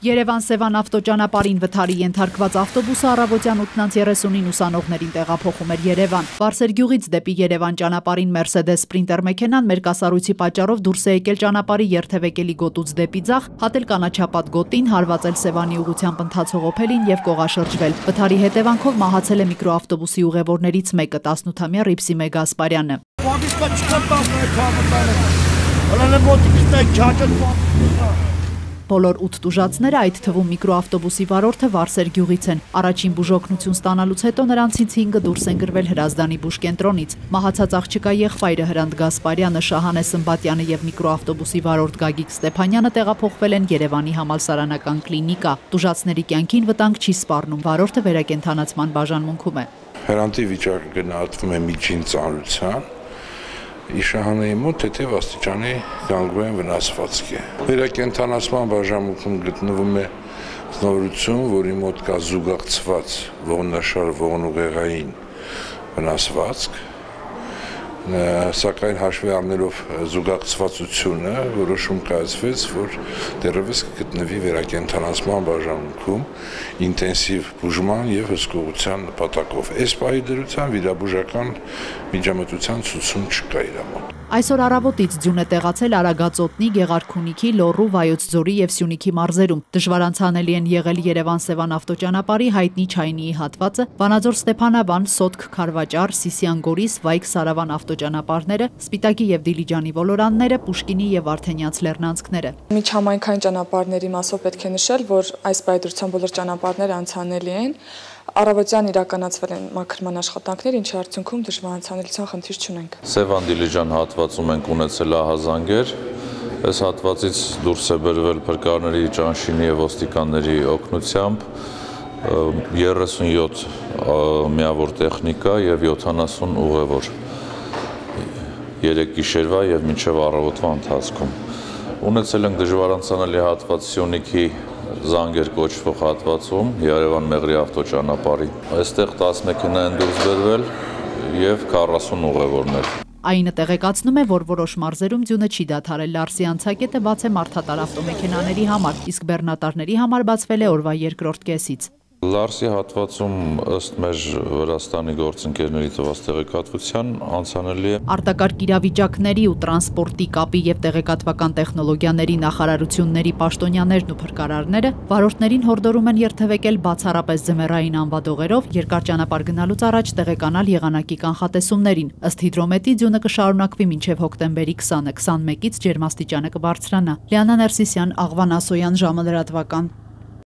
Երևան-Սևան ավտոճանապարհին վթարի ենթարկված ավտոբուսը առավոտյան 8:30-ին ուսանողներին տեղափոխում էր Երևան։ Վարսերգյուղից դեպի Երևան ճանապարհին Mercedes Sprinter մեքենան մերկասառույցի պատճառով դուրս է եկել ճանապարհի երթևեկելի գոտուց դեպի ձախ, հատել կանաչապատ գոտին, հարվածել Սևանի ուղղությամբ ընթացող օփելին եւ կողաշրջվել։ Վթարի հետևանքով մահացել է միկրոավտոբուսի ուղևորներից մեկը, 18-ամյա Ռիփսիմե Գասպարյանը։ Բոլոր 8 տուժածները, այդ թվում միկրոավտոբուսի վարորդը Վարսերգյուղից են։ Առաջին բուժօգնություն ստանալուց հետո նրանցից 5-ը դուրս են գրվել Հրազդանի բուժկենտրոնից։ Մահացած աղջկա եղբայրը Հրանտ Գասպարյանը, Շահանե Սմբատյանը եւ միկրոավտոբուսի վարորդ Գագիկ Ստեփանյանը տեղափոխվել են Երևանի համալսարանական կլինիկա։ Տուժածների կյանքին վտանգ չի սպառնում, վարորդը վերակենդանացման բաժանմունքում է։ Հրանտի վիճակը գնահատվում է միջին ծանրության։ Շահանեի մոտ թեթև աստիճանի գանգրեն վնասվածք է։ Վերակենդանացման բաժանմունքում գտնվում է զինվորություն, որի մոտ կա զուգակցված ողնաշար ողնուղեղային վնասվածք, սակայն հաշվի առնելով զուգակցվածությունը որոշում կայացվեց, որ դեռևս կգտնվի վերակենդանացման բաժանմունքում ինտենսիվ բուժման եւ հսկողության նպատակով։ Այս պահի դրությամբ վիրաբուժական միջամտության ցուցում չկա իր մոտ։ Այսօր առավոտից ձյուն է տեղացել Արագածոտնի, Գեղարքունիքի, Լոռու, Վայոց ձորի եւ Սյունիքի մարզերում։ Դժվարանցանելի են եղել Երևան-Սևան ավտոճանապարհի հայտնի Չայնիի հատվածը, Վանաձոր Ստեփանավան, Սոտք Քարվաճար, Սիսիան-Գորիս, Վայք-Սարավան ավտոճանապարհները, Սպիտակի եւ Դիլիջանի ոլորանները, Պուշկինի եւ Վարդենյաց լեռնանցքները։ Միջհամայնքային ճանապարհների մասով պետք է նշել, որ այս պայծրությամբ բոլոր ճանապարհները անցանելի են։ Առավոտյան իրականացվել են մաքրման աշխատանքներ, ինչի արդյունքում դժվարանցանելիության խնդիր չունենք։ Սևան-Դիլիջան հատվածում ենք ունեցել ահազանգեր, այս հատվածից դուրս է բերվել փրկարարների, ճանշինի եւ ոստիկանների օգնությամբ 37 միավոր տեխնիկա եւ 70 ուղևոր 3 գիշերվա եւ մինչեւ առավոտվա ընթացքում։ Ունեցել ենք դժվարանցանելի հատված Սյունիքի Զանգեր կոչվող հատվածում Երևան-Մեղրի ավտոճանապարհի։ Այստեղ 10 մեքենա են դուրս բերվել եւ 40 ուղևորներ։ Այնը տեղեկացնում է, որ որոշ մարզերում ձյունը չի դադարել։ Լարսի անցակետը բաց է մարդատար ավտոմեքենաների համար, իսկ բեռնատարների համար բացվել է օրվա երկրորդ կեսից։ Լարսի հատվածում ըստ մեր Վրաստանի գործընկերների տված տեղեկատվության անցանելի է։ Արտակարգ իրավիճակների ու տրանսպորտի կապի եւ տեղեկատվական տեխնոլոգիաների նախարարությունների պաշտոնյաներն ու փրկարարները վարորդներին հորդորում են երթևեկել բացառապես ձմեռային անվադողերով, երկար ճանապարհ գնալուց առաջ տեղեկանալ եղանակի կանխատեսումներին։ Ըստ հիդրոմետի ձյունը կշարունակվի մինչեւ հոկտեմբերի 20-ը, 21-ից ջերմաստիճանը կբարձրանա։ Լիանա Ներսիսյան, Աղվան Ասոյան, ժամը լրատվական։